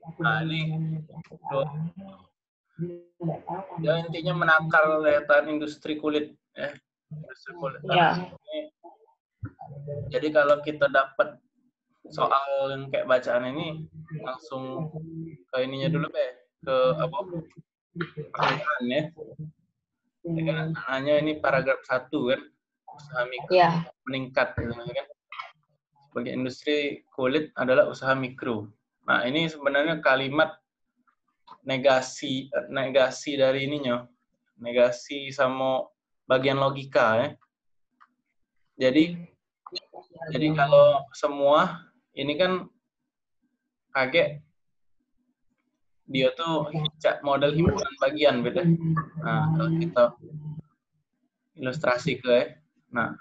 Nah, ini dia intinya menakar daya tahan industri kulit, ya. Industri kulit. Ya. Jadi kalau kita dapat soal yang kayak bacaan ini, langsung ke ininya dulu, ke apa? Permukaan, ya. Ya kan, hanya ini paragraf 1 kan, usaha mikro Ya. meningkat, gitu kan. Sebagai industri kulit adalah usaha mikro. Nah, ini sebenarnya kalimat negasi dari ininya, negasi sama bagian logika, ya. Jadi kalau semua ini kan kaget dia tuh model himpunan bagian, beda. Nah, kalau kita ilustrasi ke, nah,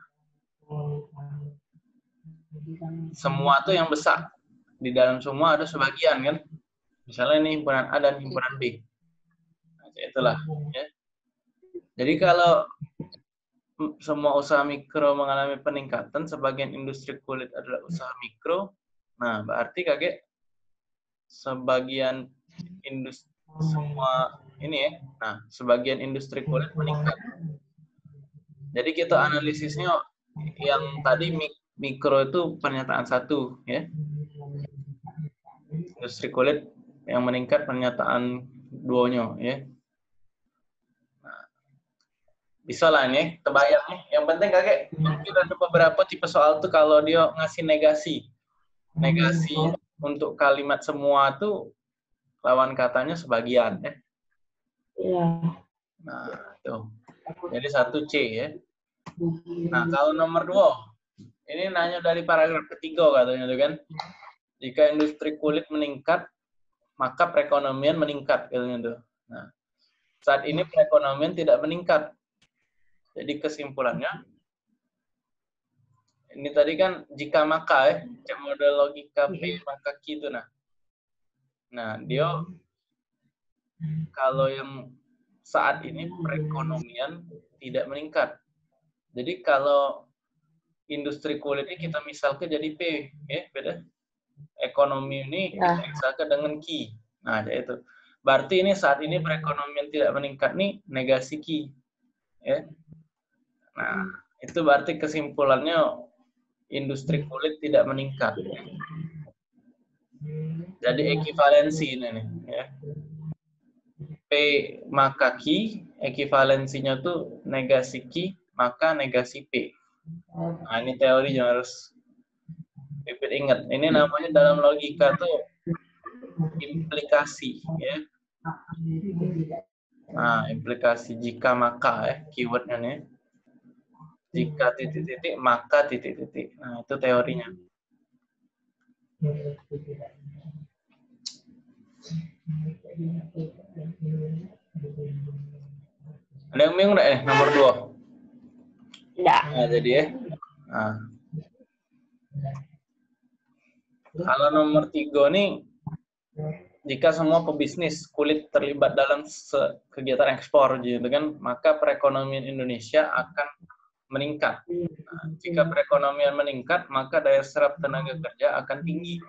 semua tuh yang besar. Di dalam semua ada sebagian kan. Misalnya ini himpunan A dan himpunan B. Nah, itulah, ya. Jadi kalau semua usaha mikro mengalami peningkatan, sebagian industri kulit adalah usaha mikro. Nah, berarti kaget sebagian industri semua ini, ya. Nah, sebagian industri kulit meningkat. Jadi kita analisisnya yang tadi mikro itu pernyataan 1, ya. Industri kulit yang meningkat pernyataan 2-nya, ya. Nah, bisa lah nih, terbayang nih. Yang penting kakek, mungkin ada beberapa tipe soal tuh kalau dia ngasih negasi. Negasi untuk kalimat semua tuh lawan katanya sebagian, ya. Iya. Nah, tuh. Jadi 1C, ya. Nah, kalau nomor 2, ini nanya dari paragraf ketiga katanya tuh kan. Jika industri kulit meningkat, maka perekonomian meningkat katanya tuh. Nah, saat ini perekonomian tidak meningkat. Jadi kesimpulannya, ini tadi kan jika maka, cek model logika P maka Q itu. Nah, dia kalau yang saat ini perekonomian tidak meningkat. Jadi kalau industri kulit ini kita misalkan jadi P, ya, beda. Ekonomi ini kita misalkan dengan Q. Nah, itu. Berarti ini saat ini perekonomian tidak meningkat nih, negasi Q. Ya. Nah, itu berarti kesimpulannya industri kulit tidak meningkat. Jadi ekivalensi ini nih, ya. P maka Q, ekivalensinya tuh negasi Q maka negasi P. Nah, ini teori yang harus Pipit ingat. Ini namanya dalam logika tuh implikasi, ya. Nah, implikasi jika maka, ya, keywordnya nih. Jika titik-titik, maka titik-titik. Nah, itu teorinya. Ada yang bingung nggak, nomor 2? Enggak. Nah, jadi, ya. Nah. Kalau nomor 3 nih, jika semua pebisnis kulit terlibat dalam kegiatan ekspor, gitu kan, maka perekonomian Indonesia akan meningkat. Nah, jika perekonomian meningkat, maka daya serap tenaga kerja akan tinggi.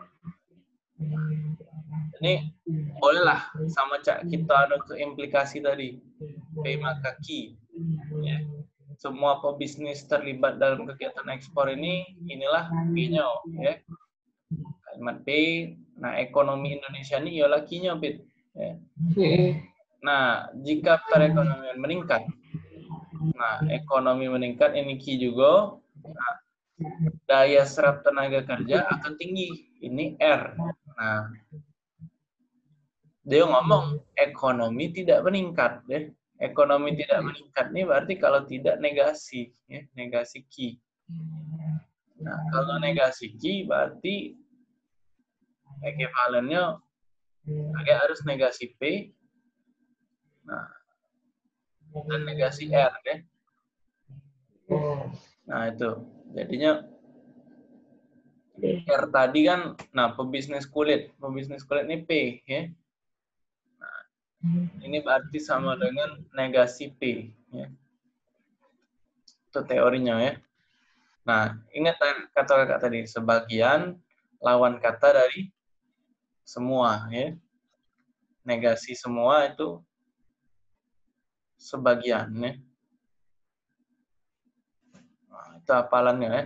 Ini bolehlah sama cak kita ada ke implikasi tadi. P maka Q. Ya. Semua pebisnis terlibat dalam kegiatan ekspor inilah P-nya, ya. Kalimat P, nah ekonomi Indonesia ini ialah Q-nya, ya. Nah, jika perekonomian meningkat, nah ekonomi meningkat ini Q juga, nah, daya serap tenaga kerja akan tinggi, ini R. Nah, dia ngomong ekonomi tidak meningkat, ya. Ekonomi tidak meningkat ini berarti kalau tidak negasi, ya, negasi Q. Nah, kalau negasi Q berarti ekivalennya agak harus negasi P, nah, dan negasi R, ya. Nah, itu. Jadinya R tadi kan, nah pebisnis kulit ini P, ya. Nah, ini berarti sama dengan negasi P, ya. Itu teorinya, ya. Nah, ingat kata kakak tadi, sebagian lawan kata dari semua ya. Negasi semua itu sebagian ya. Nah, itu hafalannya ya.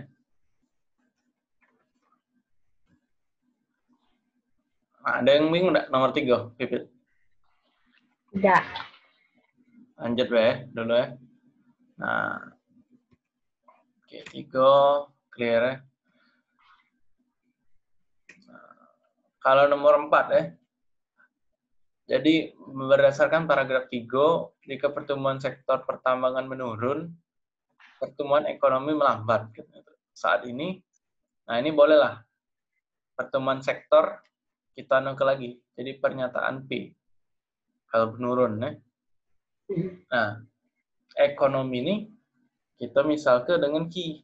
Nah, ada yang bingung nggak nomor 3, Pipit? Tidak. Lanjut ya dulu ya. Nah, oke, 3 clear ya. Nah, kalau nomor 4 ya. Jadi berdasarkan paragraf 3, jika pertumbuhan sektor pertambangan menurun, pertumbuhan ekonomi melambat. Gitu. Saat ini, nah ini bolehlah pertumbuhan sektor kita nuker lagi. Jadi pernyataan P kalau menurun ya. Nah, ekonomi ini kita misalkan dengan Q.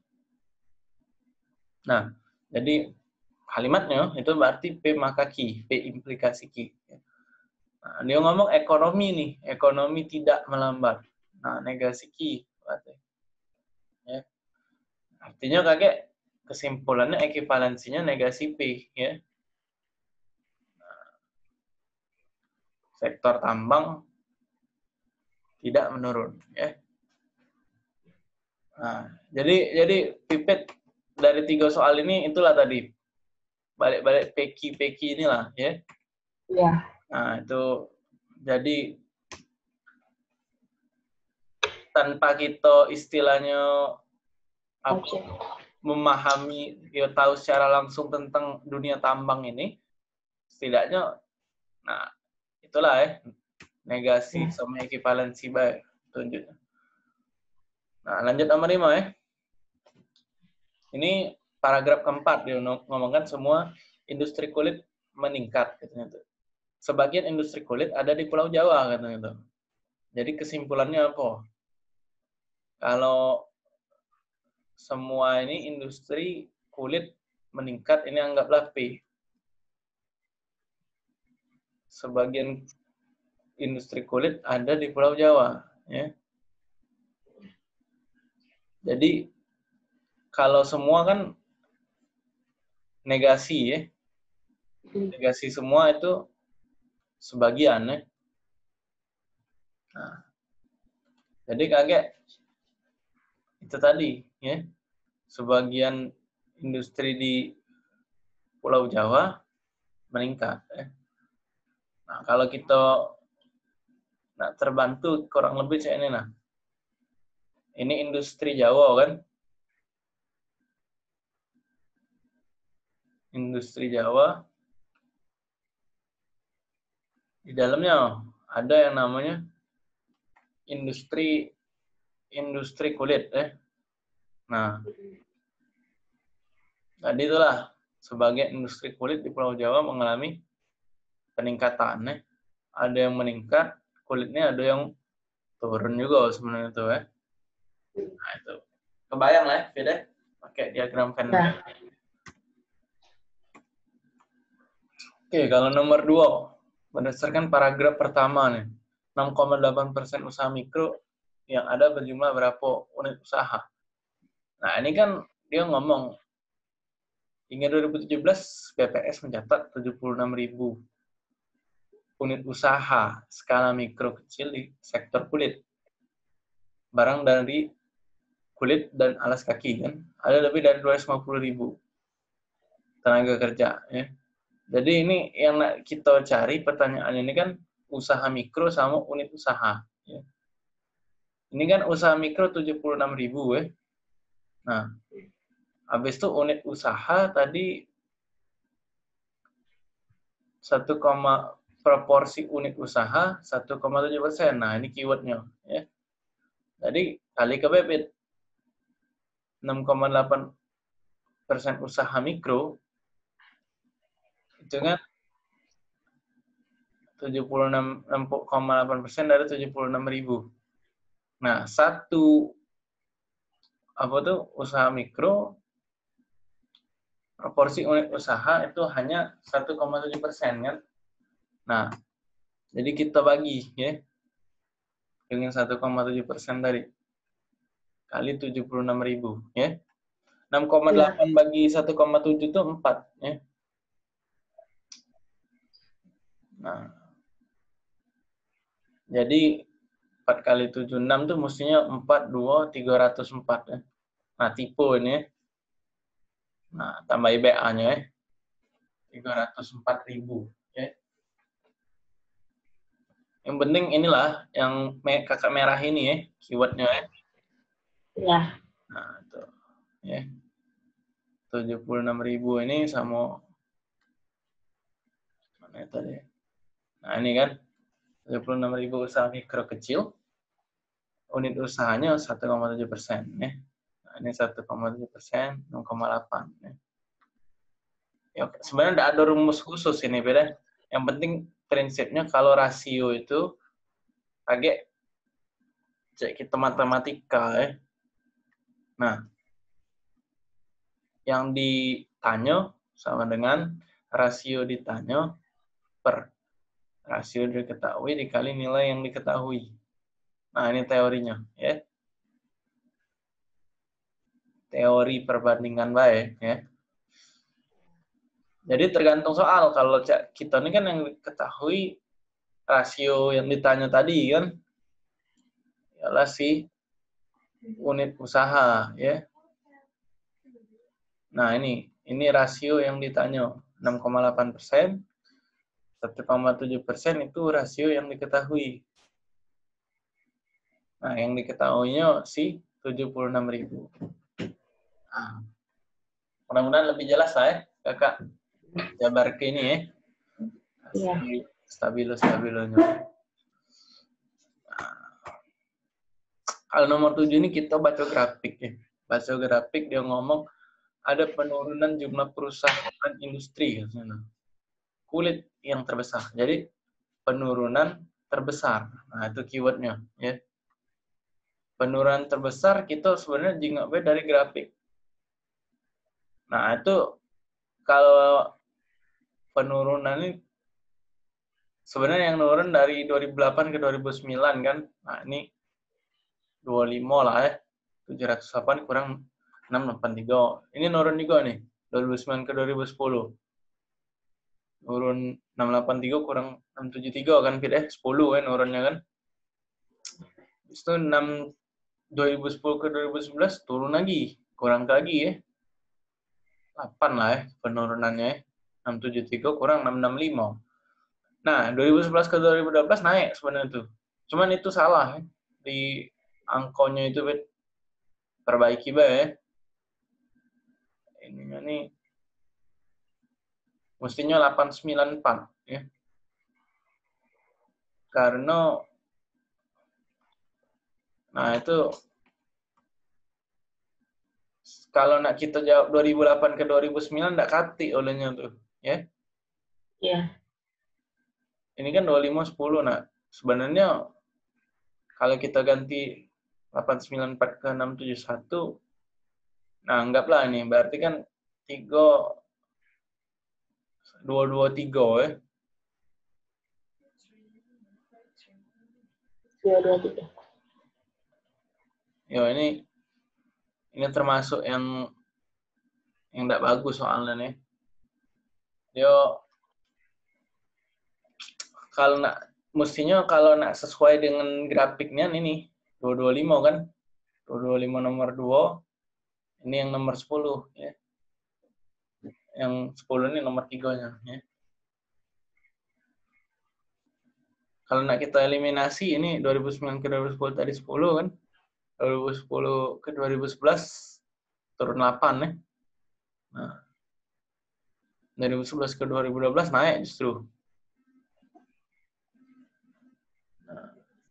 Nah, jadi kalimatnya itu berarti P maka Q, P implikasi Q. Nah, dia ngomong ekonomi nih, ekonomi tidak melambat. Nah, negasi Q berarti. Ya. Artinya kakek kesimpulannya ekivalensinya negasi P ya. Nah, sektor tambang tidak menurun ya. Nah, jadi Pipet dari 3 soal ini itulah tadi balik-balik peki inilah ya. Iya. Nah, itu jadi tanpa kita istilahnya apa, memahami, ya tahu secara langsung tentang dunia tambang ini, setidaknya, nah itulah ya negasi sama ekivalensi baik tunjuknya. Nah, lanjut nomor 5 ya. Ini paragraf keempat dia ngomongkan semua industri kulit meningkat katanya tuh. Sebagian industri kulit ada di Pulau Jawa katanya tuh. Jadi kesimpulannya apa? Kalau semua ini industri kulit meningkat, ini anggaplah P. Sebagian industri kulit ada di Pulau Jawa, ya. Jadi kalau semua kan negasi ya, negasi semua itu sebagian ya. Nah, jadi kakek itu tadi ya, sebagian industri di Pulau Jawa meningkat. Ya. Nah, kalau kita terbantu kurang lebih kayak ini nah. Ini industri Jawa kan? Industri Jawa. Di dalamnya ada yang namanya industri kulit ya. Nah, tadi itulah sebagai industri kulit di Pulau Jawa mengalami peningkatan ya. Ada yang meningkat kulitnya, ada yang turun juga sebenarnya itu ya. Nah, itu. Kebayang lah ya, beda pakai diagram Venn. Nah. Oke, kalau nomor 2, berdasarkan paragraf pertama nih, 6,8% usaha mikro yang ada berjumlah berapa unit usaha. Nah, ini kan dia ngomong, hingga 2017 BPS mencatat 76.000 unit usaha skala mikro kecil di sektor kulit. Barang dari kulit dan alas kaki kan, ada lebih dari 250.000 tenaga kerja ya. Jadi ini yang kita cari pertanyaan ini kan usaha mikro sama unit usaha. Ya. Ini kan usaha mikro 76.000 ya. Nah, habis itu unit usaha tadi 1, proporsi unit usaha 1,7%. Nah, ini keywordnya. Ya. Jadi kali ke bebit 6,8% usaha mikro itu kan 6,8% dari 76.000. Nah, usaha mikro, proporsi unit usaha itu hanya 1,7% kan. Nah, jadi kita bagi ya dengan 1,7% tadi kali 76.000 ya. 6,8 bagi 1,7 itu 4 ya. Nah, jadi 4 kali 76 tuh mestinya 42.304 ya. Nah, tipe ini ya. Nah, tambah IBA-nya ya. 304.000 ya. Yang penting inilah yang kakak merah ini ya, keywordnya ya. Ya. Nah, itu ya. 76.000 ini sama mana tadi? Nah, ini kan 76.000 usaha mikro kecil. Unit usahanya 1,7% ya. Nah, ini 1,7%, 0,8 ya. Ya, sebenarnya tidak ada rumus khusus ini, beda. Yang penting prinsipnya kalau rasio itu agak cek kita matematika ya. Nah, yang ditanya sama dengan rasio ditanya per rasio diketahui dikali nilai yang diketahui. Nah, ini teorinya ya. Teori perbandingan baik ya. Jadi tergantung soal. Kalau kita ini kan yang diketahui rasio yang ditanya tadi kan ialah si unit usaha ya. Nah, ini rasio yang ditanya 6,8%, 1,7% itu rasio yang diketahui. Nah, yang diketahuinya si 76.000. Nah, mudah-mudahan lebih jelas lah ya, kakak. Jabar ke ini ya. Iya. Stabilo-stabilonya. Nah, kalau nomor 7 ini kita baca grafik ya. Baca grafik dia ngomong ada penurunan jumlah perusahaan industri. Kulit yang terbesar. Jadi penurunan terbesar. Nah, itu keywordnya ya. Penurunan terbesar kita sebenarnya jingak dari grafik. Nah, itu kalau penurunan ini sebenarnya yang nurun dari 2008 ke 2009 kan. Nah, ini 25 lah ya. 708 kurang 683. Ini nurun juga nih. 2009 ke 2010. Nurun 683 kurang 673 kan, Fit 10 kan nurunnya kan. Itu 2010 ke 2011 turun lagi. Kurang lagi ya. 8 lah ya penurunannya ya. 673 kurang 665. Nah, 2011 ke 2012 naik sebenarnya tuh. Cuman itu salah ya. Di angkonya itu perbaiki ya. Ininya nih mestinya 894 ya. Karena nah itu kalau nak kita jawab 2008 ke 2009 enggak kati olehnya tuh, ya. Iya. Ini kan 25 10. Nah, sebenarnya kalau kita ganti 894 ke 671, nah anggaplah ini berarti kan 223 ya. 223. Ya ini termasuk yang enggak bagus soalnya nih. Yo kalau mestinya kalau sesuai dengan grafiknya ini 225 kan. 225 nomor 2, ini yang nomor 10 ya. Yang 10 ini nomor 3-nya ya. Kalau kita eliminasi ini 2009 ke 2010 tadi 10 kan. 2010 ke 2011 turun 8 ya. Nah, 2011 ke 2012 naik justru. Nah,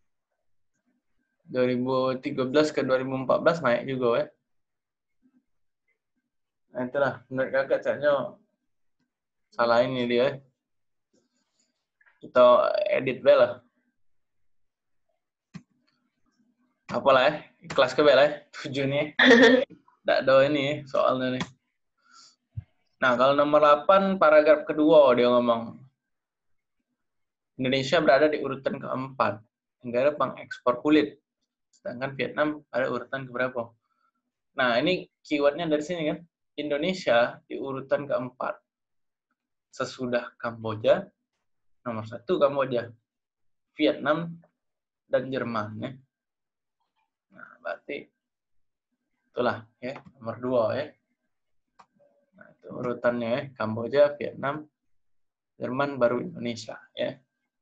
2013 ke 2014 naik juga ya. Nah, itulah menurut kakak caranya salah ini dia. Kita edit lah. Apalah ya, kelas ke ya, 7 nih. Nggak ada ini soalnya nih. Nah, kalau nomor 8, paragraf kedua dia ngomong. Indonesia berada di urutan keempat, negara pengekspor kulit. Sedangkan Vietnam pada urutan keberapa? Nah, ini keywordnya dari sini kan. Indonesia di urutan keempat. Sesudah Kamboja, Nomor 1 Kamboja, Vietnam, dan Jerman. Ya. Nah, berarti itulah ya nomor 2 ya. Nah, itu urutannya ya, Kamboja, Vietnam, Jerman, baru Indonesia ya.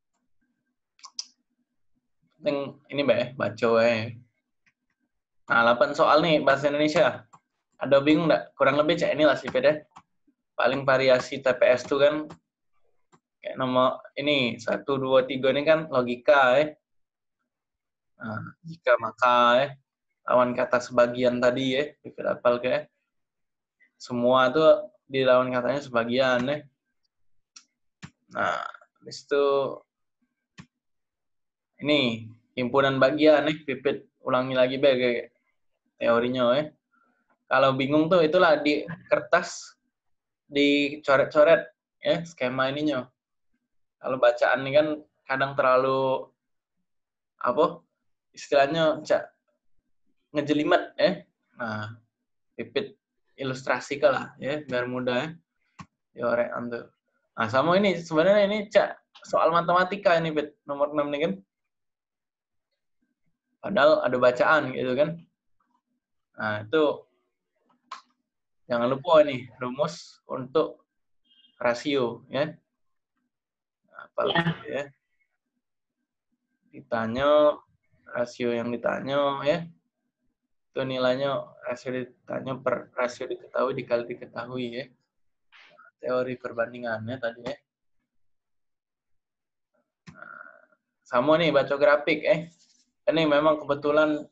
Ini Mbak ya, baca ya. Nah, 8 soal nih bahasa Indonesia. Ada bingung nggak? Kurang lebih cek inilah sih ya. Paling variasi TPS tuh kan kayak nomor ini 1, 2, 3 ini kan logika ya. Nah, jika maka ya. Lawan kata sebagian tadi ya, hafal kayak semua tuh di lawan katanya sebagian ya. Nah, habis itu ini himpunan bagian nih, pipit ulangi lagi kayak teorinya ya. Kalau bingung tuh itulah di kertas dicoret-coret ya skema ininya. Kalau bacaan ini kan kadang terlalu apa istilahnya ngejelimet ya. Nah, pipit ilustrasi lah ya biar mudah ya. Diorek antu. Nah, sama ini sebenarnya ini soal matematika ini Pit nomor 6 nih kan. Padahal ada bacaan gitu kan. Nah, itu jangan lupa nih rumus untuk rasio ya. Nah, apalagi ya. Ditanya rasio yang ditanya ya. Itu nilainya rasio ditanya per rasio diketahui dikali diketahui ya. Teori perbandingannya tadi ya. Nah, sama nih baca grafik Ini memang kebetulan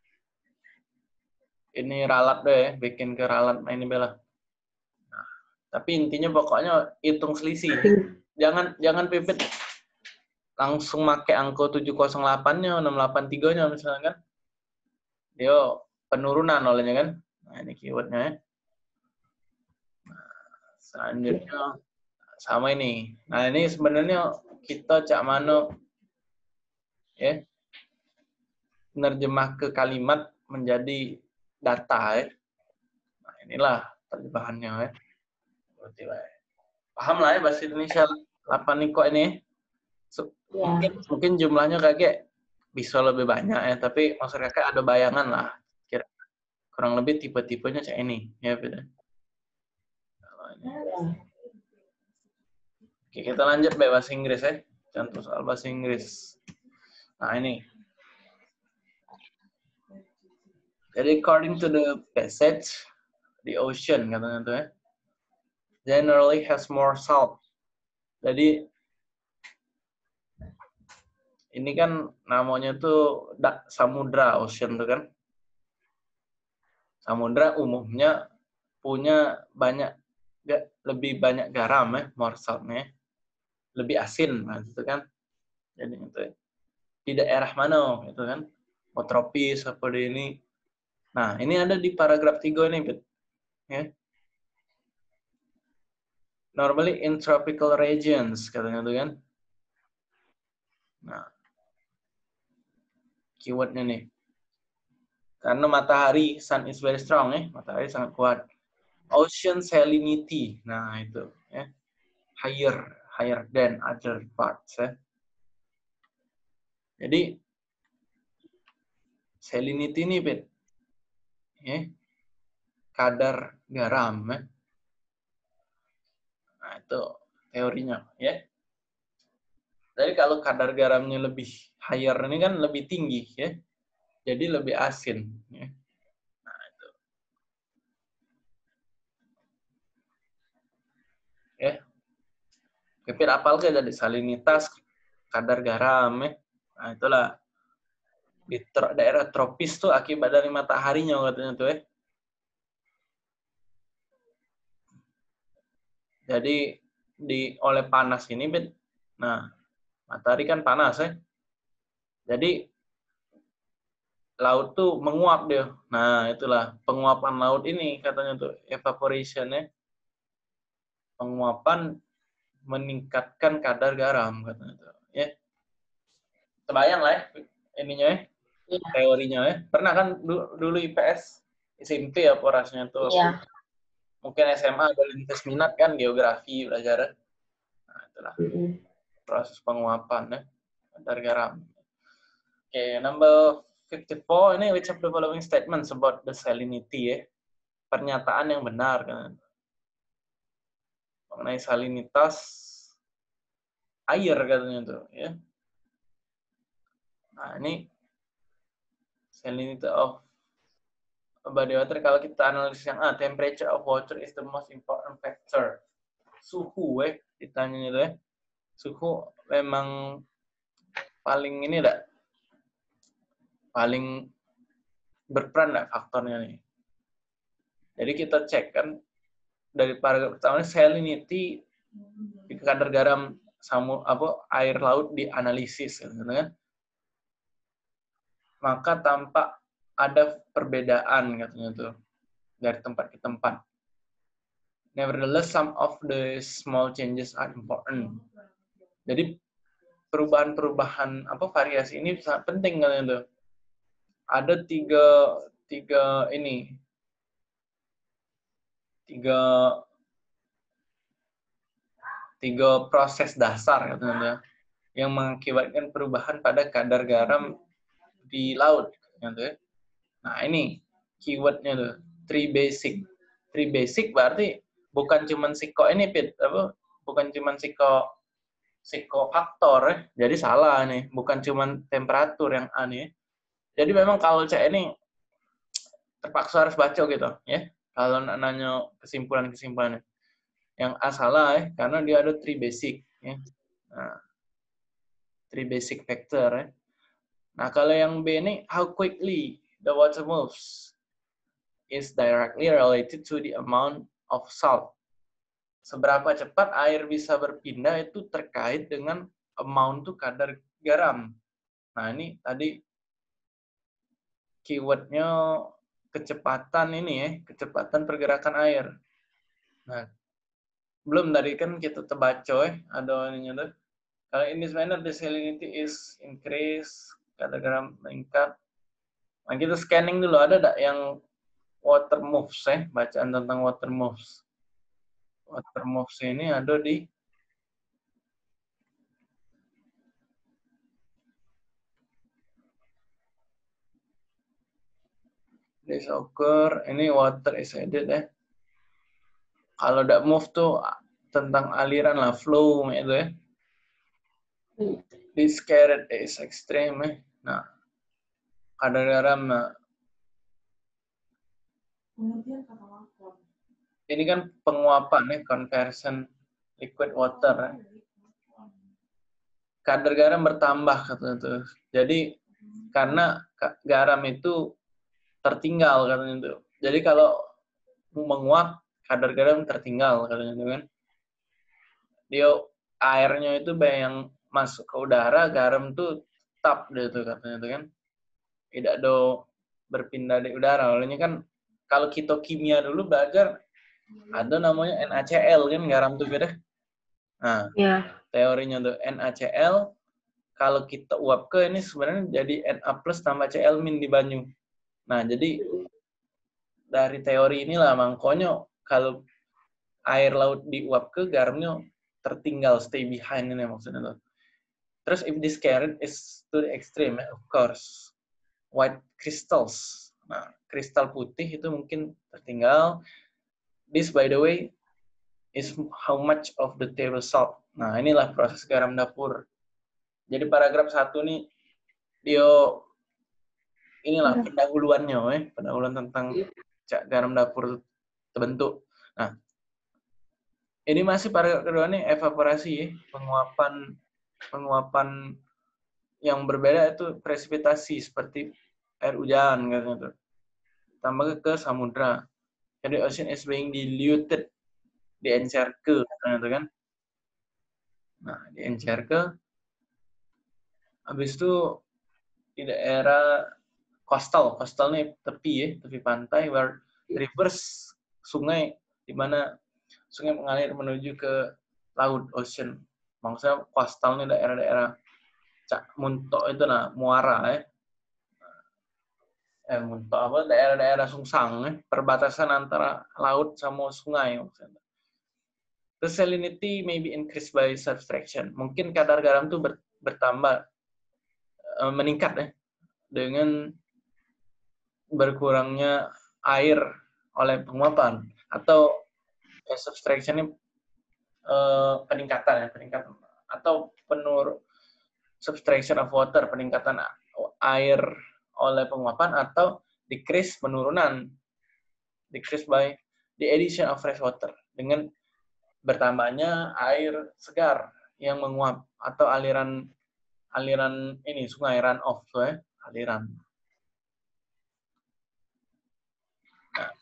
ini ralat deh ya, bikin ke ralat ini Bella. Nah, tapi intinya pokoknya hitung selisih. Jangan pipit langsung pakai angka 708-nya, 683-nya misalnya kan. Dia penurunan olehnya kan. Nah, ini keywordnya ya. Nah, selanjutnya sama ini. Nah, ini sebenarnya kita cak mano ya menerjemah ke kalimat menjadi data ya. Nah, inilah terjemahannya ya. Berarti paham lah ya bahasa Indonesia 8 nih kok ini. Mungkin jumlahnya kakek bisa lebih banyak ya, tapi maksud kakek ada bayangan lah. Kira kurang lebih tipe-tipenya kayak ini ya beda. Oke, kita lanjut bahasa Inggris ya. Contoh soal bahasa Inggris. Nah, ini. Jadi according to the passage, the ocean katanya tuh ya, generally has more salt. Jadi ini kan namanya tuh samudra, ocean tuh kan. Samudra umumnya punya lebih banyak garam ya, more saltnya. Lebih asin, nah, itu kan. Jadi itu ya. Di daerah mana itu kan? Mau tropis apa di ini. Nah, ini ada di paragraf 3 ini, ya. Normally in tropical regions katanya tuh kan. Nah, keywordnya nih. Karena matahari, sun is very strong ya, matahari sangat kuat. Ocean salinity, nah itu ya, higher than other parts ya. Jadi salinity ini ya, kadar garam ya. Nah itu teorinya ya. Jadi kalau kadar garamnya lebih higher ini kan lebih tinggi ya, jadi lebih asin ya. Nah itu ya. Kepit apal ke jadi salinitas kadar garam ya. Nah itulah di daerah tropis tuh akibat dari mataharinya katanya tuh ya. Jadi oleh panas ini, nah matahari kan panas ya. Jadi laut tuh menguap dia. Nah itulah penguapan laut ini katanya tuh evaporation ya. Penguapan meningkatkan kadar garam katanya tuh ya. Terbayang lah ya ininya ya, teorinya ya. Pernah kan dulu IPS SMP ya porasnya tuh. Iya. Mungkin SMA ada lintas minat kan geografi belajar. Nah itulah. proses penguapan ya, kadar garam. Oke, number 54 ini which of the following statements about the salinity ya. Pernyataan yang benar kan. Mengenai salinitas air katanya tuh ya. Nah, ini salinity of body water, kalau kita analisis yang A, temperature of water is the most important factor. Suhu ditanya itu ya. Suhu memang paling ini enggak? Paling berperan enggak faktornya nih. Jadi kita cek kan dari paragraf pertama, salinity kadar garam air laut dianalisis kan. Maka tampak ada perbedaan katanya tuh dari tempat ke tempat. Nevertheless, some of the small changes are important. Jadi perubahan-perubahan variasi ini sangat penting katanya tuh. Ada tiga proses dasar katanya tuh, yang mengakibatkan perubahan pada kadar garam di laut katanya tuh. Nah, ini keywordnya tuh, three basic. Three basic berarti bukan cuma bukan cuma psikofaktor ya. Jadi salah nih, bukan cuma temperatur yang aneh. Jadi memang kalau cek ini terpaksa harus baca gitu ya. Kalau nanya kesimpulan-kesimpulannya. Yang A salah ya, karena dia ada three basic ya. Nah, three basic factor ya. Nah, kalau yang B ini, how quickly the water moves is directly related to the amount of salt. Seberapa cepat air bisa berpindah itu terkait dengan amount tuh kadar garam. Nah, ini tadi keywordnya kecepatan ini ya, kecepatan pergerakan air. Nah, belum tadi kan kita terbaca ya, ada ininya tuh. Kalau in this manner the salinity is increase, kadar garam meningkat. Nah, kita scanning dulu, ada enggak yang water moves ya, bacaan tentang water moves. Water moves ini ada di soccer, ini water is added ya. Kalau udah move tuh tentang aliran lah, flow gitu ya. This carrot is extreme ya. Nah, kadar garam. Nah, ini kan penguapan ya, conversion liquid water ya. Kadar garam bertambah katanya tuh. Jadi karena garam itu tertinggal katanya tuh. Jadi kalau menguap, kadar garam tertinggal katanya tuh kan. Dia airnya itu yang masuk ke udara, garam tuh tetap gitu katanya tuh kan. Tidak ada berpindah di udara. Olehnya kan kalau kita kimia dulu belajar ada namanya NaCl kan, garam tuh gitu. Nah, teorinya tuh NaCl kalau kita uap ke ini sebenarnya jadi Na plus tambah Cl min di banyu. Nah, jadi dari teori inilah makanya kalau air laut diuap ke, garamnya tertinggal, stay behind ini maksudnya tuh. Terus if this carrot is to the extreme, of course, white crystals. Nah, kristal putih itu mungkin tertinggal. This by the way is how much of the table salt. Nah, inilah proses garam dapur. Jadi paragraf 1 nih dia inilah pendahuluannya, pendahuluan tentang garam dapur terbentuk. Nah, ini masih paragraf kedua nih, evaporasi ya, penguapan yang berbeda itu presipitasi seperti air hujan gitu. Tambah ke samudra. Jadi ocean is being diluted, diencerke gitu kan. Nah, diencerke. Habis itu di daerah coastal nih tepi pantai, where rivers, sungai, di mana sungai mengalir menuju ke laut, ocean. Maksudnya coastal nih daerah-daerah Muntok itu muara ya. Muntok apa, daerah-daerah sungsang ya, perbatasan antara laut sama sungai maksudnya. The salinity may be increased by subtraction. Mungkin kadar garam itu bertambah, meningkat ya, dengan berkurangnya air oleh penguapan, atau subtraction ini peningkatan atau subtraction of water, peningkatan air oleh penguapan, atau decrease by the addition of fresh water, dengan bertambahnya air segar yang menguap, atau aliran ini sungai runoff ya, aliran. Nah,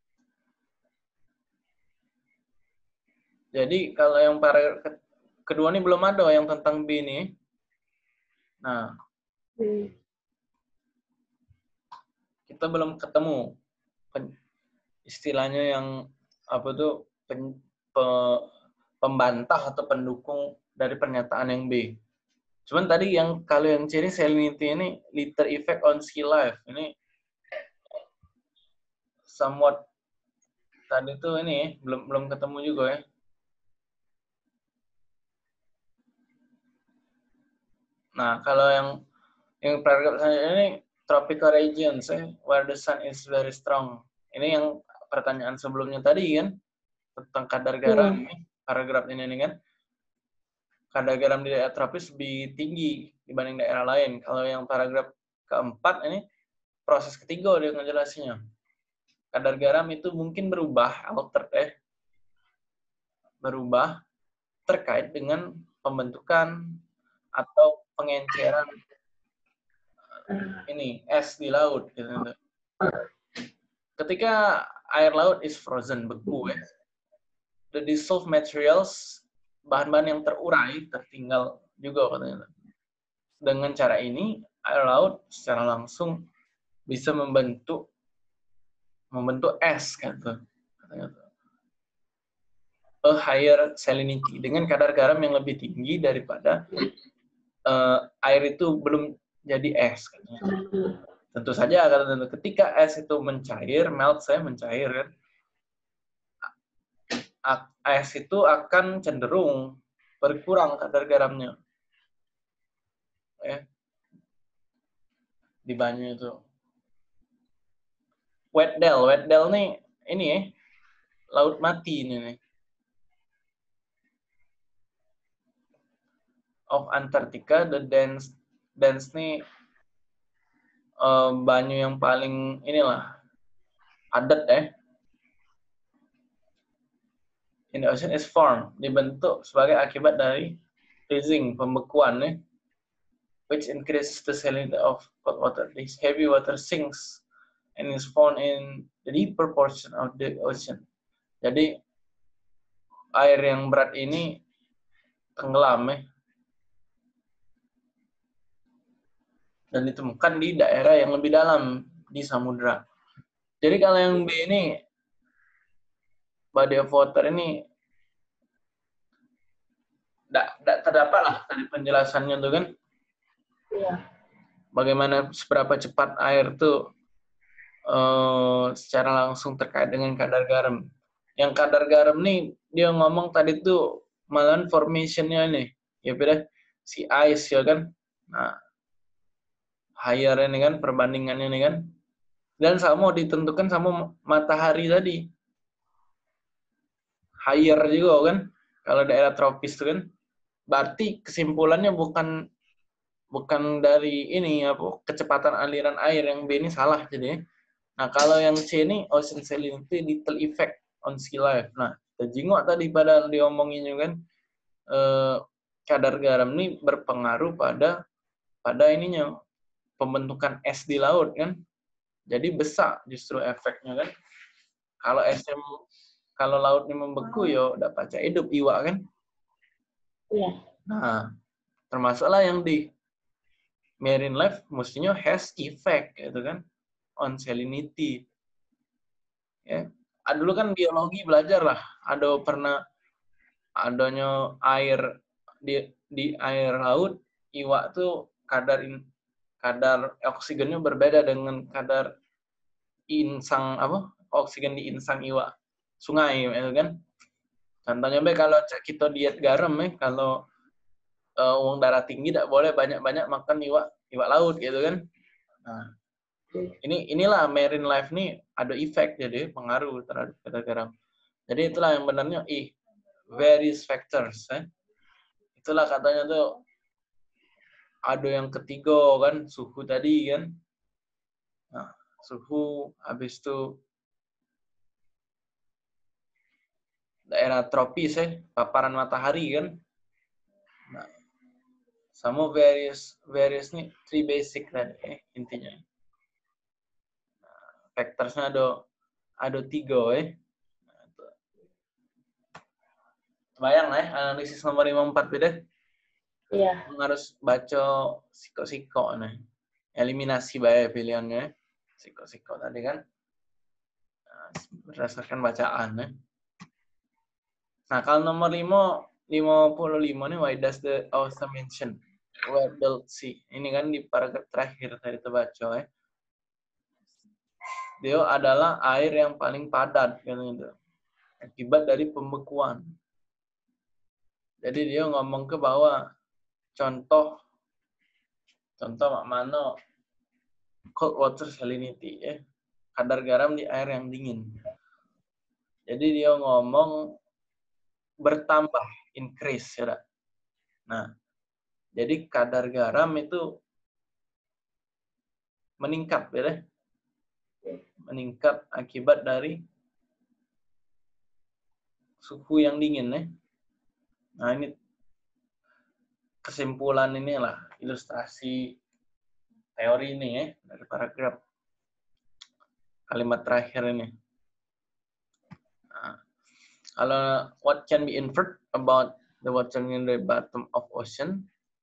jadi kalau yang paragraf kedua ini belum ada yang tentang B ini. Nah, kita belum ketemu istilahnya yang apa tuh pembantah atau pendukung dari pernyataan yang B. Cuman tadi yang kalau yang C ini salinity ini liter effect on sea life ini somewhat tadi tuh ini belum ketemu juga ya. Nah, kalau yang paragraf selanjutnya ini tropical regions where the sun is very strong. Ini yang pertanyaan sebelumnya tadi kan tentang kadar garam paragraf ini kan. Kadar garam di daerah tropis lebih tinggi dibanding daerah lain. Kalau yang paragraf keempat ini proses ketiga dia ngejelasinnya. Kadar garam itu mungkin berubah terkait dengan pembentukan atau pengenceran ini es di laut gitu. Ketika air laut is frozen, beku ya. The dissolved materials, bahan-bahan yang terurai tertinggal juga katanya. Dengan cara ini air laut secara langsung bisa membentuk es katanya. A higher salinity, dengan kadar garam yang lebih tinggi daripada air itu belum jadi es katanya. Tentu saja ketika es itu mencair, mencair kan, es itu akan cenderung berkurang kadar garamnya ya di banyu itu. Wet Del nih ini ya laut mati ini nih. Of Antarctica, the dense nih banyu yang paling inilah padat ya. In the ocean is formed, dibentuk sebagai akibat dari freezing, pembekuan ya, which increases the salinity of cold water. This heavy water sinks and is found in the deeper portion of the ocean. Jadi air yang berat ini tenggelam ya, dan ditemukan di daerah yang lebih dalam di samudra. Jadi kalau yang B ini body of water ini tidak terdapat lah tadi penjelasannya tuh kan. Iya. Bagaimana seberapa cepat air tuh secara langsung terkait dengan kadar garam. Yang kadar garam nih dia ngomong tadi tuh malahan formation-nya nih, ya beda si ice ya kan. Nah, higher ini kan perbandingannya nih kan. Dan sama ditentukan sama matahari tadi. Higher juga kan kalau daerah tropis tuh kan. Berarti kesimpulannya bukan dari ini apa kecepatan aliran air, yang B ini salah jadi. Nah, kalau yang C ini ocean salinity little effect on sea life. Nah, terjingok tadi pada diomongin juga kan kadar garam ini berpengaruh pada ininya pembentukan es di laut kan. Jadi besar justru efeknya kan. Kalau lautnya membeku ya udah paca hidup iwa kan. Iya. Nah, termasuklah yang di marine life mestinya has effect gitu kan on salinity. Ya. Dulu kan biologi belajar lah, adanya air di air laut, iwa tuh kadar oksigennya berbeda dengan kadar oksigen di insang iwa sungai gitu kan. Contohnya kalau kita diet garam kalau uang darah tinggi tidak boleh banyak-banyak makan iwak laut gitu kan. Nah, inilah marine life nih ada efek jadi pengaruh terhadap kadar garam. Jadi itulah yang benarnya various factors. Itulah katanya tuh ada yang ketiga kan suhu tadi kan. Nah, suhu habis itu daerah tropis paparan matahari kan. Nah, sama various nih three basic tadi intinya. Factorsnya ada 3 Bayang analisis nomor 54 beda. Iya. Harus baca siko-siko nih. Eliminasi bayar pilihannya. Siko-siko tadi kan. Nah, berdasarkan bacaan Nah, kalau nomor 55 nih, why does the author mention Red Belt Sea? Ini kan di paragraf terakhir tadi terbaca Dia adalah air yang paling padat gitu. Akibat dari pembekuan. Jadi dia ngomong ke bawah contoh mana cold water salinity kadar garam di air yang dingin. Jadi dia ngomong bertambah, increase ya. Nah, jadi kadar garam itu meningkat ya. Meningkat akibat dari suhu yang dingin Nah, ini kesimpulan inilah ilustrasi teori ini dari paragraf kalimat terakhir ini. Nah, kalau what can be inferred about the water in the bottom of ocean?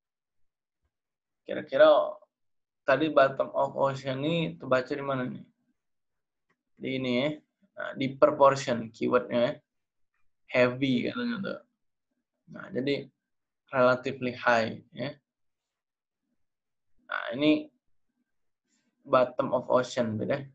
Kira-kira tadi bottom of ocean ini terbaca di mana nih? Di ini Nah, di proportion keywordnya heavy katanya tuh. Nah, jadi relatively high Nah, ini bottom of ocean beda.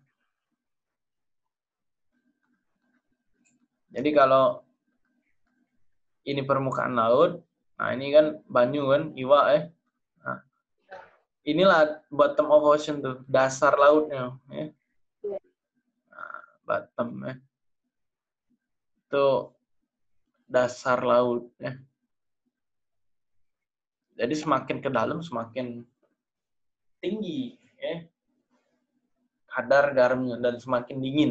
Jadi kalau ini permukaan laut, nah ini kan banyu kan, iwa Nah, inilah bottom of ocean tuh, dasar lautnya Nah, bottom Itu dasar laut Jadi semakin ke dalam semakin tinggi kadar garamnya dan semakin dingin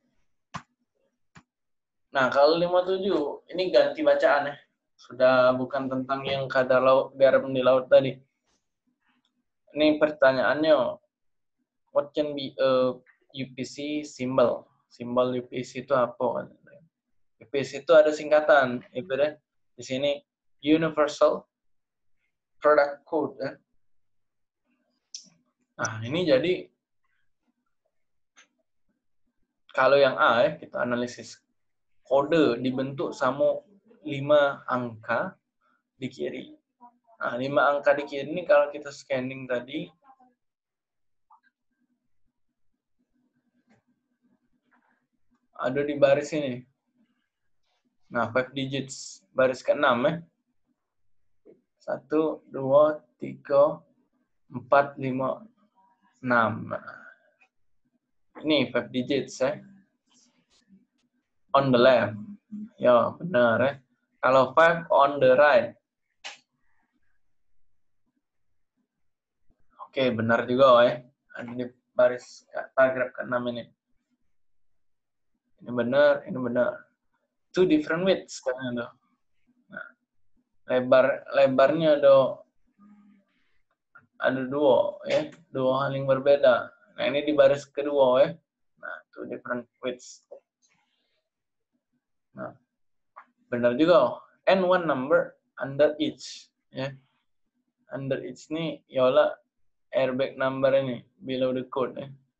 Nah, kalau 57 ini ganti bacaan Sudah bukan tentang yang kadar garam di laut tadi. Ini pertanyaannya, what can be a UPC symbol? Simbol UPC itu apa? UPC itu ada singkatan, di sini Universal Product Code. Nah, ini jadi kalau yang A kita analisis kode dibentuk sama 5 angka di kiri. Nah, 5 angka di kiri ini kalau kita scanning tadi ada di baris ini. Nah, 5 digits baris ke-6 1, 2, 3, 4, 5, 6. Ini 5 digits on the left. Ya, benar Kalau 5 on the right. Oke, benar juga Ada di baris paragraf ke-6 ini. Ini benar, ini benar. 2 different widths kan tuh. Nah, lebarnya ada 2 2 hal yang berbeda. Nah, ini di baris kedua Nah, 2 different widths. Nah, benar juga. And one number under each Under each ini ialah airbag number ini below the code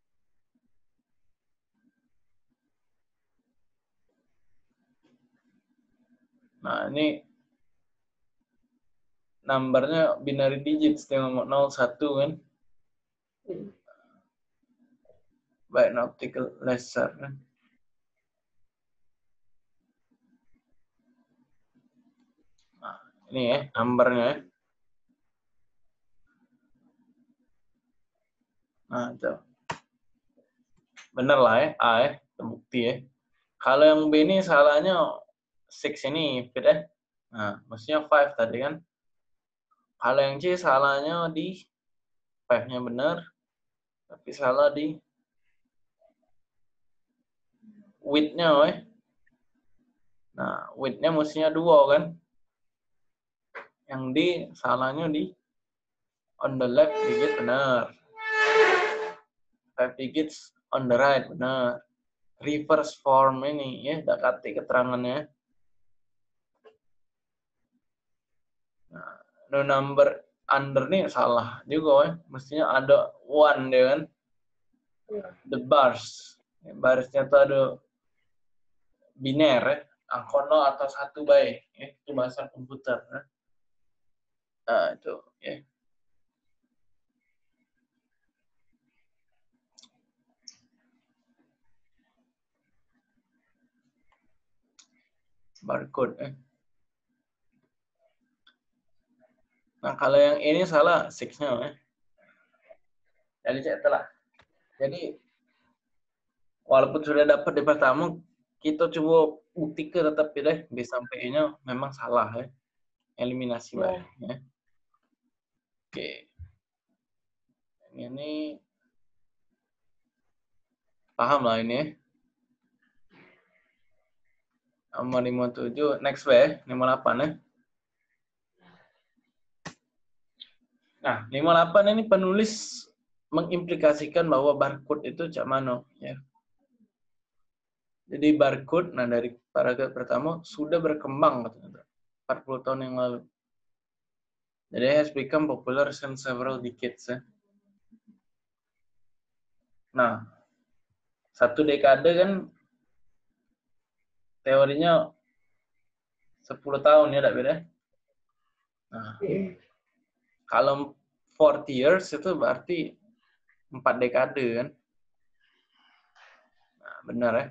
Nah, ini numbernya binary digits dengan 0 1 kan. By an optical laser Ini ya, numbernya. Nah, itu. Bener lah ya, A ya, terbukti ya. Kalau yang B ini salahnya 6 ini, fit ya. Nah, maksudnya 5 tadi kan. Kalau yang C salahnya di 5-nya benar, tapi salah di width-nya ya. Nah, width-nya mestinya 2 kan. Yang D salahnya di on the left digit benar. 5 digits on the right benar. Reverse form ini ya, dekati keterangannya. Nah, no number under nih salah juga ya. Mestinya ada one dia kan. The bars. Barisnya tuh ada biner ya. Angka 0 atau 1 baik. Ya. Itu bahasa komputer. Ya. Nah, itu ya. Barcode ya. Nah, kalau yang ini salah 6-nya ya. Jadi cek telah. Jadi walaupun sudah dapat di pertama, kita coba buktikan tetap ya B sampai E-nya memang salah ya. Eliminasi baik ya. Oke. Ini paham lah ini ya. Nomor 57, next ya, 58 ya. Nah, 58 ini penulis mengimplikasikan bahwa barcode itu cak mano ya. Jadi barcode, nah dari paragraf pertama sudah berkembang 40 tahun yang lalu. Jadi has become popular since several decades ya. Nah, 1 dekade kan teorinya 10 tahun ya, tak beda. Nah, kalau 40 years itu berarti 4 dekade kan. Nah, benar ya.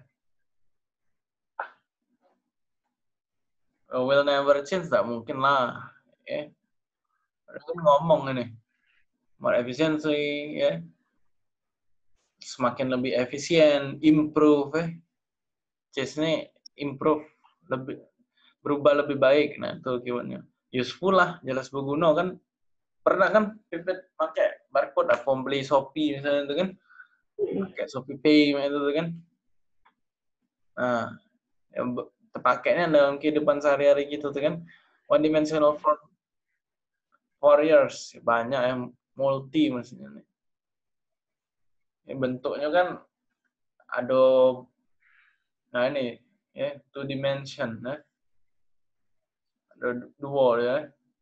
Will never change, tak mungkin lah. Ya. Kan ngomong ini. More efficiency, ya. Semakin lebih efisien, improve, ya. Change ini improve, lebih berubah lebih baik. Nah, itu keywordnya. Useful lah, jelas berguna kan. Pernah kan Pipit pakai barcode apa beli Shopee misalnya itu kan. Pakai Shopee Pay itu kan. Nah, yang terpakainya dalam kehidupan sehari-hari gitu tuh kan. One dimensional warriors banyak yang multi maksudnya nih. Ya, bentuknya kan ada, nah ini ya, two dimension ya. Ada 2 ya.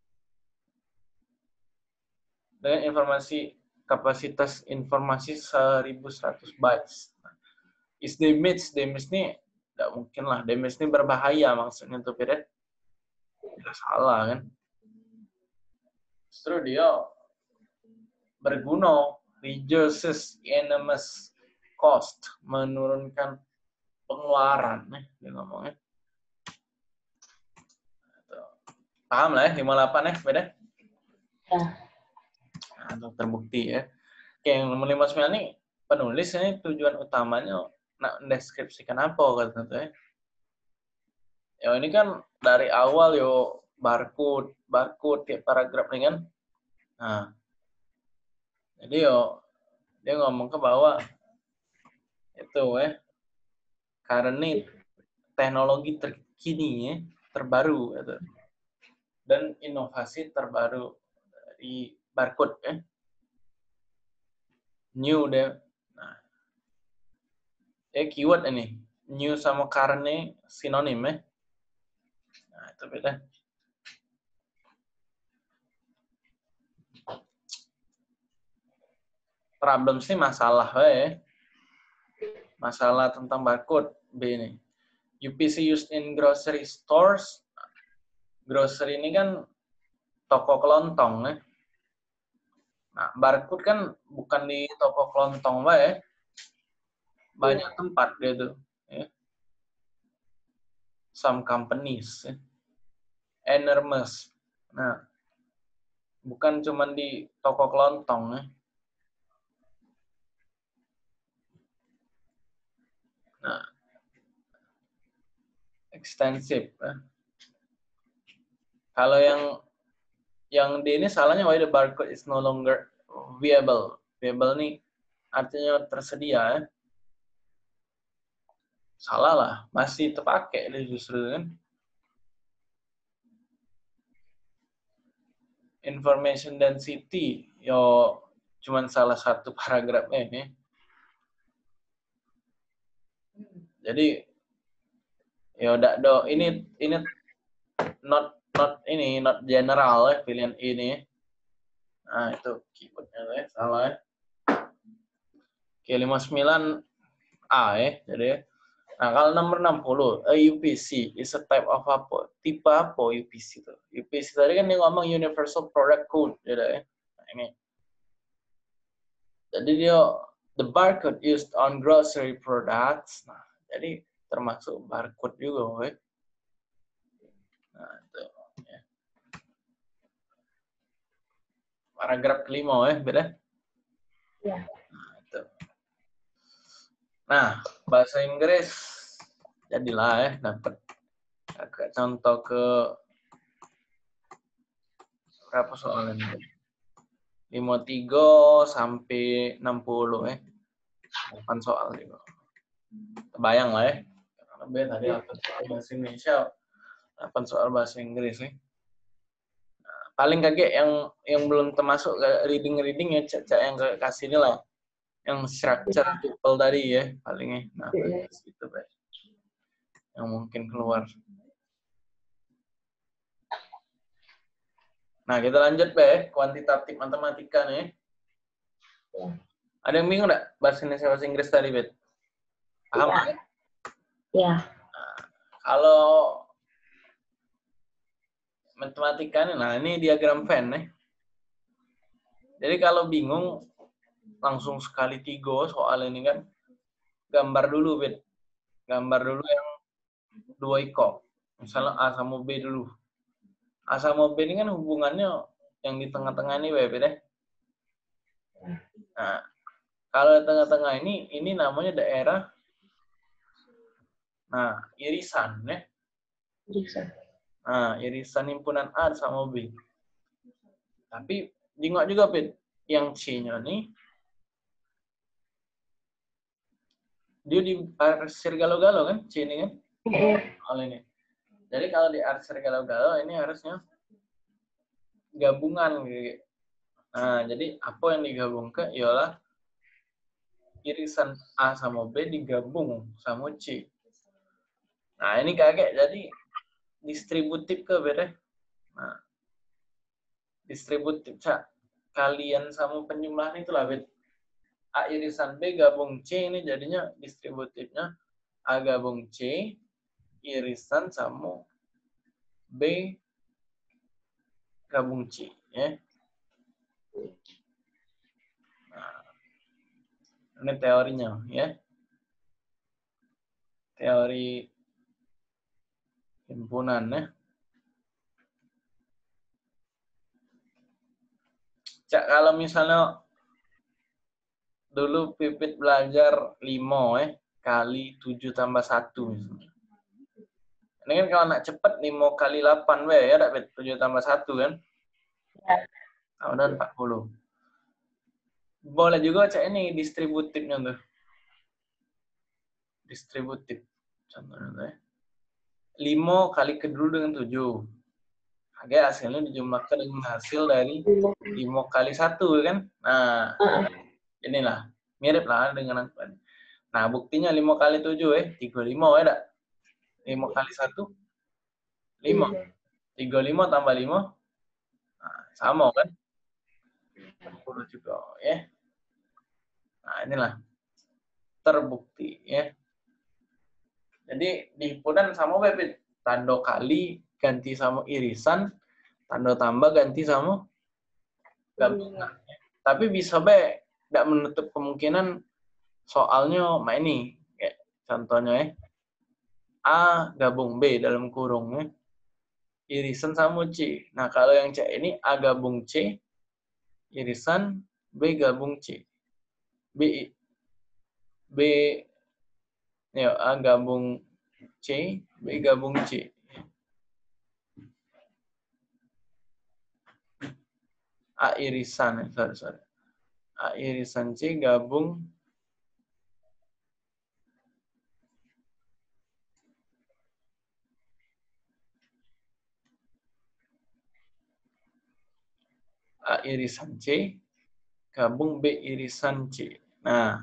Dengan informasi kapasitas informasi 1100 bytes. Nah, is damage ini tidak mungkin lah. Damage ini berbahaya maksudnya tuh Piret. Tidak salah kan. Justru dia berguna, reduces enormous cost, menurunkan pengeluaran nih dia ngomongnya. Paham lah ya, 58 ya, beda? Ya. Nah, terbukti ya. Oke, yang nomor 59 ini penulis ini tujuan utamanya nak mendeskripsikan apa kata ya. Ya ini kan dari awal yo barcode tiap paragraf ini kan. Nah, jadi yo dia ngomong ke bawah itu ya. Karena teknologi terkini ya, terbaru gitu. Dan inovasi terbaru dari barcode ya. New deh. Nah, keyword ini new sama current ini sinonim ya. Nah, itu beda. Problem sih masalah ya. Masalah tentang barcode B ini. UPC used in grocery stores. Grocery ini kan toko kelontong ya. Nah, barcode kan bukan di toko kelontong ya. Banyak tempat gitu ya. Some companies ya. Enormous Nah, bukan cuma di toko kelontong ya. Nah, ekstensif ya. Kalau yang di ini salahnya why the barcode is no longer viable. Viable nih artinya tersedia ya. Salah lah, masih terpakai deh justru kan. Information density, yo cuman salah satu paragrafnya ini. Jadi ya udah ini not general ya pilihan ini. Nah, itu keywordnya ya, salah ya. Oke, 59A ya. Jadi nah, kalau nomor 60, a UPC is a type of apa? Tipe apa UPC itu? UPC tadi kan dia ngomong Universal Product Code, gitu ya. Nah, ini. Jadi dia the barcode used on grocery products. Nah, jadi termasuk barcode juga, woy. Nah, itu. Ya. Paragraf kelima, ya, beda? Ya. Nah, itu. Nah, bahasa Inggris jadilah ya dapat agak contoh ke berapa soal ini? 53 sampai 60 ya. 8 soal juga. Kebayang lah ya. Karena lebih tadi 8 soal bahasa Indonesia, 8 soal bahasa Inggris nih. Nah, paling kaget yang belum termasuk reading ya, cak yang kasih ini lah. Yang structure tuple tadi ya palingnya. Nah, itu Pak. Yang mungkin keluar. Nah, kita lanjut Pak, kuantitatif matematika nih. Ya. Ada yang bingung nggak bahasa Indonesia bahasa Inggris tadi, Bet? Paham nggak? Ya. Ya. Nah, kalau matematika nih, nah ini diagram Venn nih. Jadi kalau bingung, langsung sekali 3 soal ini kan, gambar dulu, Bet. Gambar dulu yang 2 ikok. Misalnya A sama B dulu. A sama B ini kan hubungannya yang di tengah-tengah ini, Bet, ya. Nah, kalau di tengah-tengah ini namanya daerah, nah, irisan, ya. Irisan. Nah, irisan himpunan A sama B. Tapi, jengok juga, Bet, yang C-nya nih, dia di arsir galau-galau kan, C ini kan? Hal ini. Jadi kalau di arsir galau-galau ini harusnya gabungan gitu. Nah, jadi apa yang digabungkan ialah irisan A sama B digabung sama C. Nah, ini kakek jadi distributif ke beda. Nah, distributif cak kalian sama penjumlahan itulah bet. A irisan B gabung C ini jadinya distributifnya A gabung C irisan sama B gabung C ya. Nah, ini teorinya ya. Teori himpunan ya. Cak kalau misalnya dulu Pipit belajar 5 kali 7 tambah 1 misalnya. Ini kan kalau nak cepet 5 kali 8 ya dapat 7 tambah 1 kan? Ya. Udah 40. Boleh juga cak ini distributifnya tuh. Distributif. Contohnya tuh ya. 5 kali kedua dengan 7. Agak hasilnya dijumlahkan dengan hasil dari 5 kali 1 kan? Nah, inilah. Mirip lah dengan angka. Nah, buktinya 5 kali 7 35 ya dak? 5 kali 1 5. 35 tambah 5 nah, sama kan? 40 juga ya. Nah, inilah terbukti ya. Jadi di himpunan sama Bebit. Tanda kali ganti sama irisan, tanda tambah ganti sama gabungan. Tapi bisa be tidak menutup kemungkinan soalnya ini kayak contohnya A gabung B dalam kurung ya. irisan sama C. Nah, kalau yang C ini A gabung C, irisan B gabung C. B ya, A gabung C, B gabung C. A irisan, sorry. A irisan C gabung A irisan C gabung B irisan C. Nah,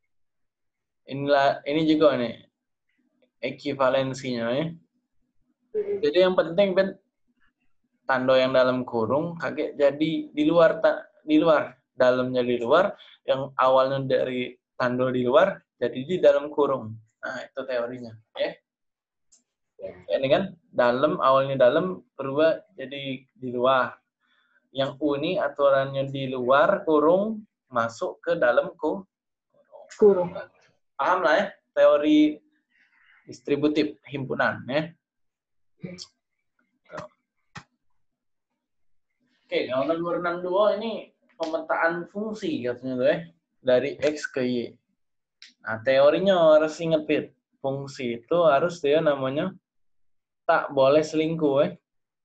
ini juga nih ekivalensinya ya. Jadi yang penting Ben, tanda yang dalam kurung kaget jadi di luar, dalamnya di luar, yang awalnya dari tanda di luar jadi di dalam kurung. Nah, itu teorinya ya. Ini kan dalam, awalnya dalam berubah jadi di luar. Yang U ini aturannya di luar kurung masuk ke dalam kurung. Paham lah ya teori distributif himpunan ya. Oke, yang nomor 62 ini pemetaan fungsi katanya tuh ya, dari X ke Y. Nah, teorinya harus inget, Pit. Fungsi itu harus dia namanya tak boleh selingkuh ya.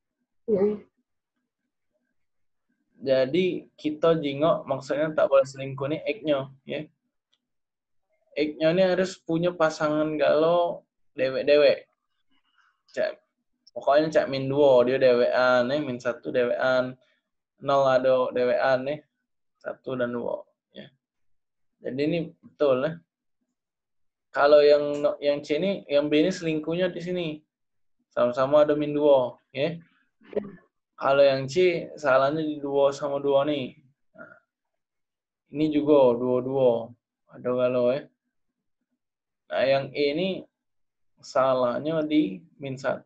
Jadi kita jingok maksudnya tak boleh selingkuh nih X-nya ya. X-nya ini harus punya pasangan galau dewek-dewek. Pokoknya cak min 2 dia dewean nih, min 1 dewean, 0 ada dewean nih, 1 dan 2 ya. Jadi ini betul ya. Kalau yang C ini, yang B ini selingkuhnya di sini. Sama-sama ada min 2 ya. Kalau yang C salahnya di 2 sama 2 nih. Nah, ini juga 2-2. Ada galau ya. Nah, yang E ini salahnya di min 1.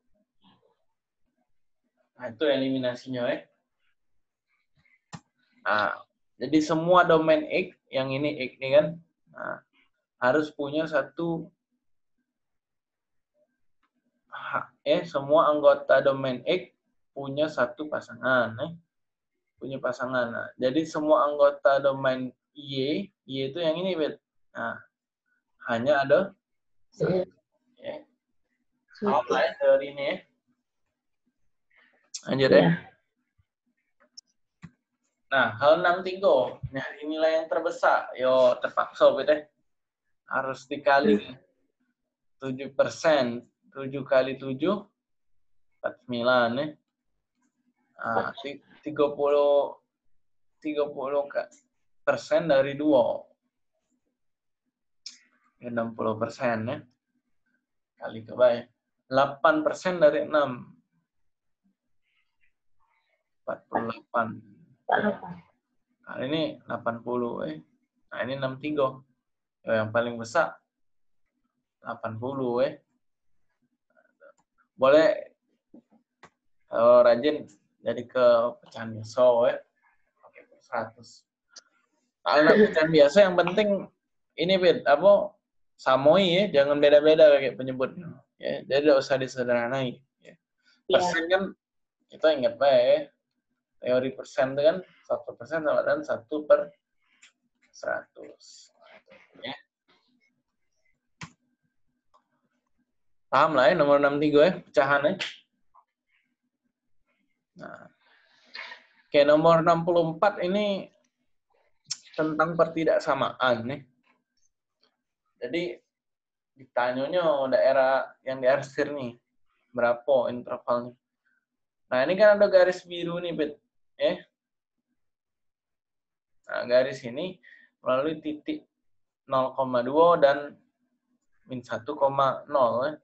Nah, itu eliminasinya ya. Nah, jadi semua domain X, yang ini X nih kan, nah, harus punya satu, semua anggota domain X punya satu pasangan. Punya pasangan. Nah, jadi semua anggota domain Y itu yang ini, Bet. Nah, hanya ada ya. Apa ya teori ini ya? Lanjut ya. Nah, hal 63, nyari nilai yang terbesar. Yo, terpaksa, Bet ya. Harus dikali 7%. 7 kali 7, 49 ya. Nah, 30% dari 2. Ya, 60% ya. Kali ke baik. 8% dari 6. 48. Nah, ini 80 ya. Nah, ini 63. Yang paling besar 80 ya. Boleh kalau rajin jadi ke pecahan biasa ya. Oke, 100. Kalau pecahan biasa yang penting ini apa samoi ya, jangan beda-beda kayak penyebutnya. Ya, jadi tidak usah disederhanai. Ya. Persen kan kita ingat baik ya. Teori persen itu kan 1% sama dengan 1/100. Ya. Paham lah ya nomor 63 ya, pecahannya. Nah. Oke, nomor 64 ini tentang pertidaksamaan nih. Jadi ditanyanya daerah yang diarsir nih, berapa intervalnya. Nah, ini kan ada garis biru nih, Bet. Nah, garis ini melalui titik 0,2 dan min 1,0 ya.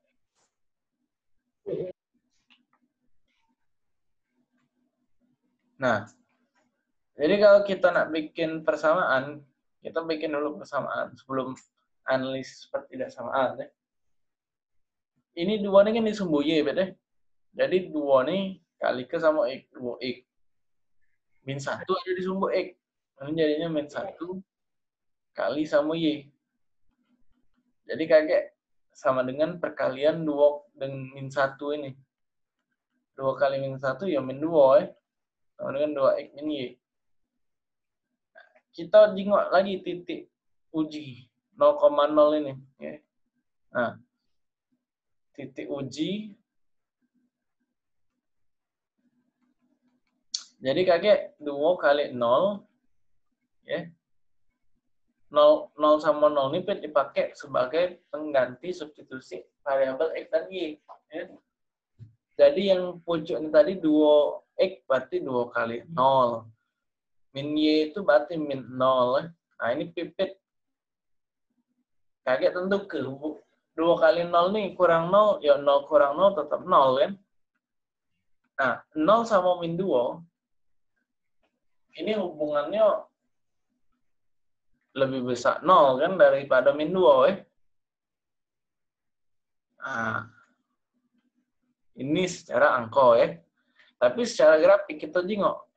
Nah, jadi kalau kita nak bikin persamaan, kita bikin dulu persamaan sebelum analisis pertidaksamaan. Ya. Ini 2 ini kan disumbu Y, Bet. Jadi 2 ini kali ke sama X, 2X. Min 1 ada di sumbu X. Ini jadinya min 1 kali sama Y. Jadi kakek sama dengan perkalian 2 dengan min 1 ini. 2 kali min 1 ya min 2 ya. Sama dengan 2x min y. Kita jengok lagi titik uji 0,0 ini. Ya. Nah, titik uji. Jadi kakek 2 kali 0. Ya. 0 sama 0 ini dipakai sebagai pengganti substitusi variabel x dan y. Ya. Jadi yang pucuk ini tadi 2x berarti 2 kali 0. Min y itu berarti min 0. Nah ini pipit. Kakek tentu ke 2 kali 0 nih kurang 0, ya 0 kurang 0 tetap 0 kan. Nah 0 sama min 2 ini hubungannya lebih besar 0 kan daripada min 2 ya. Nah, ini secara angka ya. Tapi secara grafik kita jengok.